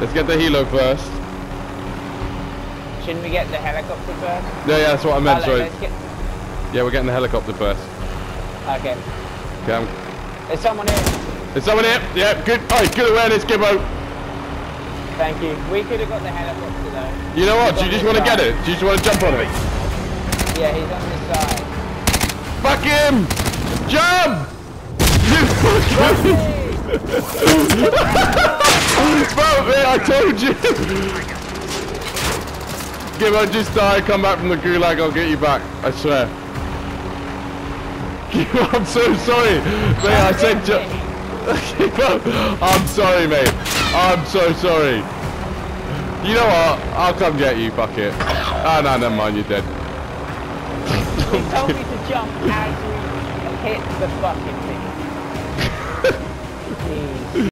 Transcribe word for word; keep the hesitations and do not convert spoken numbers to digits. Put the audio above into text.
Let's get the helo first. Shouldn't we get the helicopter first? Yeah, yeah, that's what I meant, Oh, sorry. let's get... Yeah, we're getting the helicopter first. Okay. Okay, I'm... There's someone here. There's someone here. Yeah, good. Oh, good awareness, Gibbo. Thank you. We could have got the helicopter though. You know what? Do you just want to get it? Do you just want to jump on it? Yeah, he's on this side. Fuck him! Jump! You fucking... Bro, man, I told you! Gibbo, just die, come back from the gulag, I'll get you back. I swear. Gibbo, I'm so sorry. Mate, I said jump. Gibbo, I'm sorry, mate. I'm so sorry. You know what? I'll come get you, fuck it. Ah, oh, no, never mind, you're dead. He told me to jump as we hit the fucking